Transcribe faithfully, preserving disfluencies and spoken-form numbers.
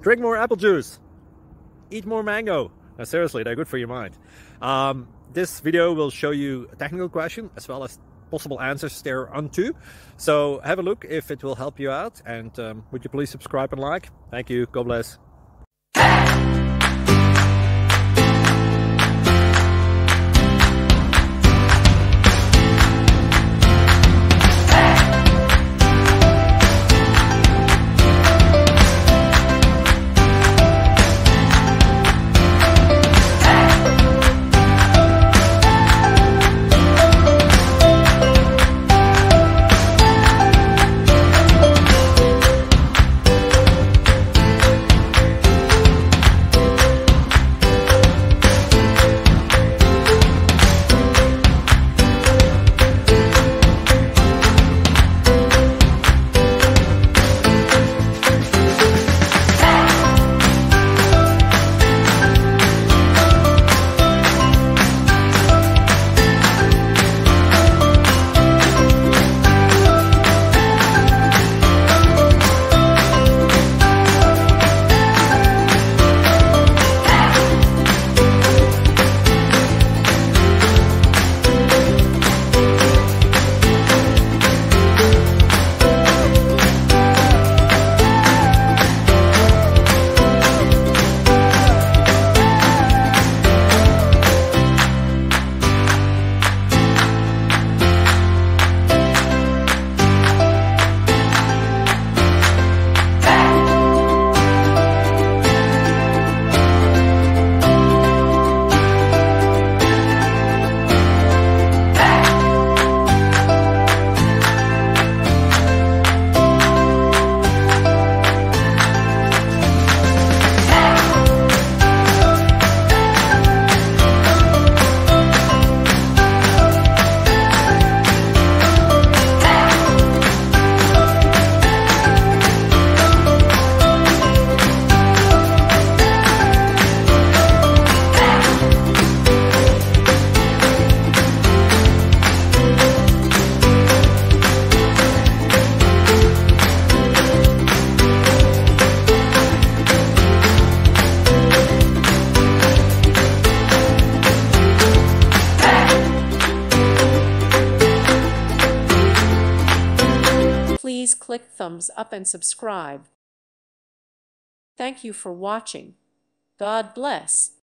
Drink more apple juice. Eat more mango. Now seriously, they're good for your mind. Um, this video will show you a technical question as well as possible answers thereunto. So have a look if it will help you out, and um, would you please subscribe and like? Thank you. God bless. Please click thumbs up and subscribe. Thank you for watching. God bless.